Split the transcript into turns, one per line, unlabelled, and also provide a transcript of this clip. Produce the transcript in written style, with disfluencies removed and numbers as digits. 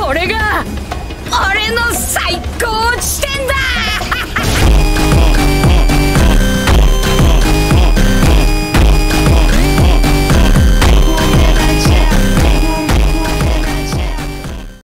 これが俺の最高地点だ。